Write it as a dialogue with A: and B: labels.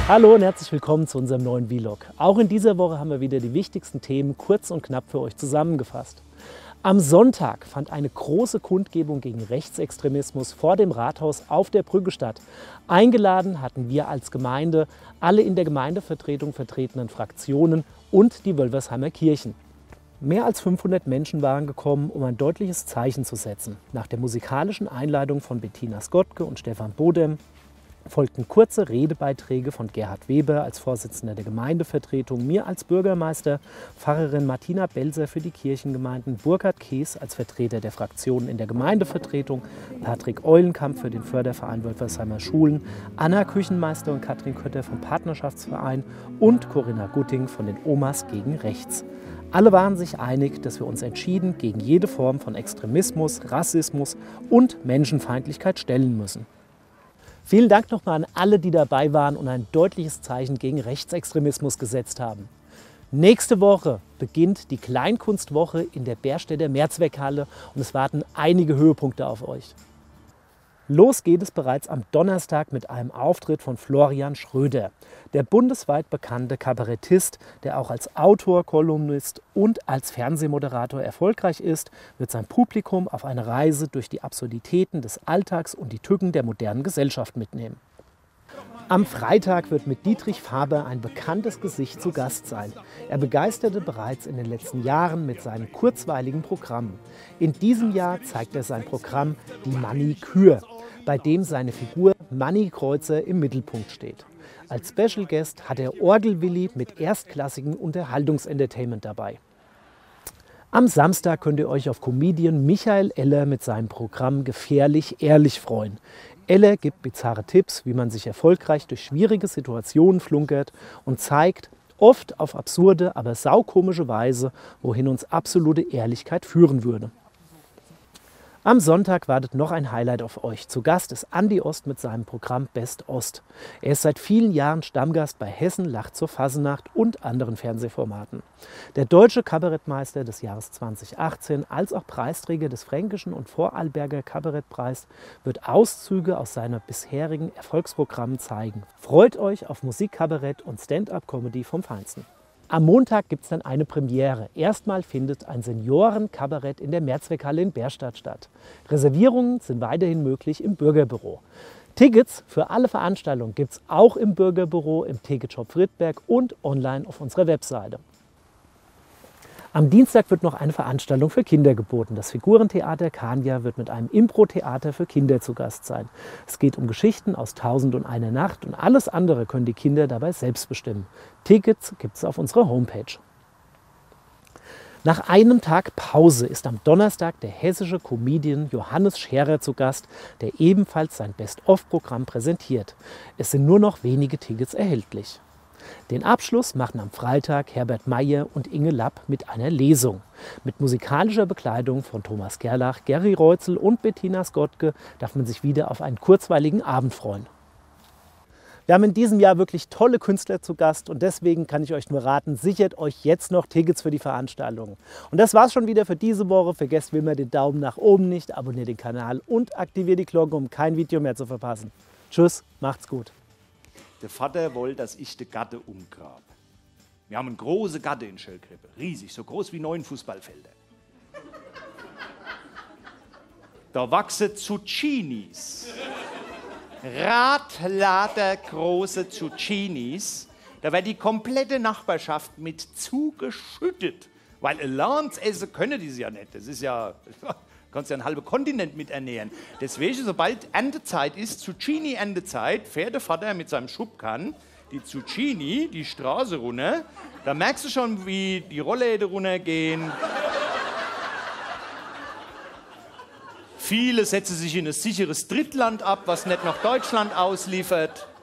A: Hallo und herzlich willkommen zu unserem neuen Vlog. Auch in dieser Woche haben wir wieder die wichtigsten Themen kurz und knapp für euch zusammengefasst. Am Sonntag fand eine große Kundgebung gegen Rechtsextremismus vor dem Rathaus auf der Brücke statt. Eingeladen hatten wir als Gemeinde alle in der Gemeindevertretung vertretenen Fraktionen und die Wölversheimer Kirchen. Mehr als 500 Menschen waren gekommen, um ein deutliches Zeichen zu setzen. Nach der musikalischen Einleitung von Bettina Skottke und Stefan Bodem folgten kurze Redebeiträge von Gerhard Weber als Vorsitzender der Gemeindevertretung, mir als Bürgermeister, Pfarrerin Martina Belser für die Kirchengemeinden, Burkhard Kees als Vertreter der Fraktionen in der Gemeindevertretung, Patrick Eulenkamp für den Förderverein Wölfersheimer Schulen, Anna Küchenmeister und Katrin Kötter vom Partnerschaftsverein und Corinna Gutting von den Omas gegen Rechts. Alle waren sich einig, dass wir uns entschieden gegen jede Form von Extremismus, Rassismus und Menschenfeindlichkeit stellen müssen. Vielen Dank nochmal an alle, die dabei waren und ein deutliches Zeichen gegen Rechtsextremismus gesetzt haben. Nächste Woche beginnt die Kleinkunstwoche in der Bärstädter Mehrzweckhalle und es warten einige Höhepunkte auf euch. Los geht es bereits am Donnerstag mit einem Auftritt von Florian Schröder. Der bundesweit bekannte Kabarettist, der auch als Autor, Kolumnist und als Fernsehmoderator erfolgreich ist, wird sein Publikum auf eine Reise durch die Absurditäten des Alltags und die Tücken der modernen Gesellschaft mitnehmen. Am Freitag wird mit Dietrich Faber ein bekanntes Gesicht zu Gast sein. Er begeisterte bereits in den letzten Jahren mit seinen kurzweiligen Programmen. In diesem Jahr zeigt er sein Programm Die Manni Kür, bei dem seine Figur Manni Kreuzer im Mittelpunkt steht. Als Special Guest hat er Orgelwilli mit erstklassigem Unterhaltungsentertainment dabei. Am Samstag könnt ihr euch auf Comedian Michael Eller mit seinem Programm Gefährlich Ehrlich freuen. Eller gibt bizarre Tipps, wie man sich erfolgreich durch schwierige Situationen flunkert und zeigt, oft auf absurde, aber saukomische Weise, wohin uns absolute Ehrlichkeit führen würde. Am Sonntag wartet noch ein Highlight auf euch. Zu Gast ist Andi Ost mit seinem Programm Best Ost. Er ist seit vielen Jahren Stammgast bei Hessen lacht zur Fassenacht und anderen Fernsehformaten. Der deutsche Kabarettmeister des Jahres 2018 als auch Preisträger des Fränkischen und Vorarlberger Kabarettpreis wird Auszüge aus seinen bisherigen Erfolgsprogrammen zeigen. Freut euch auf Musikkabarett und Stand-up-Comedy vom Feinsten. Am Montag gibt es dann eine Premiere. Erstmal findet ein Seniorenkabarett in der Mehrzweckhalle in Bärstadt statt. Reservierungen sind weiterhin möglich im Bürgerbüro. Tickets für alle Veranstaltungen gibt es auch im Bürgerbüro, im Ticketshop Friedberg und online auf unserer Webseite. Am Dienstag wird noch eine Veranstaltung für Kinder geboten. Das Figurentheater Kania wird mit einem Impro-Theater für Kinder zu Gast sein. Es geht um Geschichten aus 1001 Nacht und alles andere können die Kinder dabei selbst bestimmen. Tickets gibt es auf unserer Homepage. Nach einem Tag Pause ist am Donnerstag der hessische Comedian Johannes Scherer zu Gast, der ebenfalls sein Best-of-Programm präsentiert. Es sind nur noch wenige Tickets erhältlich. Den Abschluss machen am Freitag Herbert Meyer und Inge Lapp mit einer Lesung. Mit musikalischer Begleitung von Thomas Gerlach, Gary Reutzel und Bettina Skottke darf man sich wieder auf einen kurzweiligen Abend freuen. Wir haben in diesem Jahr wirklich tolle Künstler zu Gast und deswegen kann ich euch nur raten, sichert euch jetzt noch Tickets für die Veranstaltung. Und das war's schon wieder für diese Woche. Vergesst wie immer den Daumen nach oben nicht, abonniert den Kanal und aktiviert die Glocke, um kein Video mehr zu verpassen. Tschüss, macht's gut.
B: Der Vater wollte, dass ich die Gatte umgrabe. Wir haben eine große Gatte in Schöllkrippe, riesig, so groß wie 9 Fußballfelder. Da wachsen Zucchinis, radlader große Zucchinis. Da wird die komplette Nachbarschaft mit zugeschüttet, weil Alarm essen können die ja nicht. Das ist ja... kannst ja einen halben Kontinent mit ernähren. Deswegen, sobald Erntezeit ist, Zucchini-Erntezeit, fährt der Vater mit seinem Schubkarren die Zucchini die Straße runter. Da merkst du schon, wie die Rollläden runtergehen. Viele setzen sich in ein sicheres Drittland ab, was nicht nach Deutschland ausliefert.